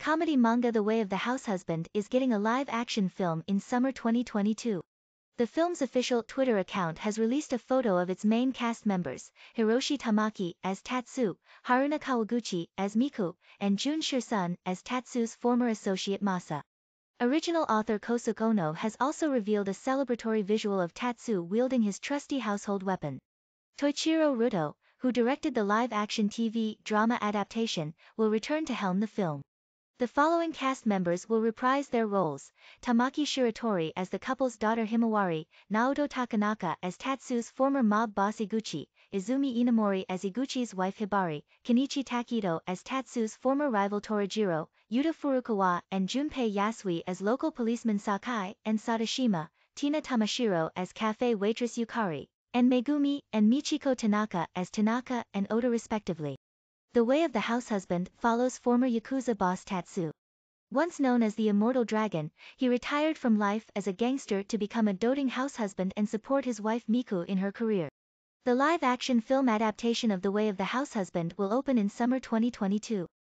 Comedy manga The Way of the Househusband is getting a live-action film in summer 2022. The film's official Twitter account has released a photo of its main cast members, Hiroshi Tamaki as Tatsu, Haruna Kawaguchi as Miku, and Jun Shirsun as Tatsu's former associate Masa. Original author Kosuke Ono has also revealed a celebratory visual of Tatsu wielding his trusty household weapon. Toichiro Ruto, who directed the live-action TV drama adaptation, will return to helm the film. The following cast members will reprise their roles: Tamaki Shiratori as the couple's daughter Himawari, Naoto Takanaka as Tatsu's former mob boss Iguchi, Izumi Inamori as Iguchi's wife Hibari, Kenichi Takedo as Tatsu's former rival Torajiro, Yuta Furukawa and Junpei Yasui as local policeman Sakai and Sadashima, Tina Tamashiro as cafe waitress Yukari, and Megumi and Michiko Tanaka as Tanaka and Oda respectively. The Way of the Househusband follows former Yakuza boss Tatsu. Once known as the Immortal Dragon, he retired from life as a gangster to become a doting househusband and support his wife Miku in her career. The live-action film adaptation of The Way of the Househusband will open in summer 2022.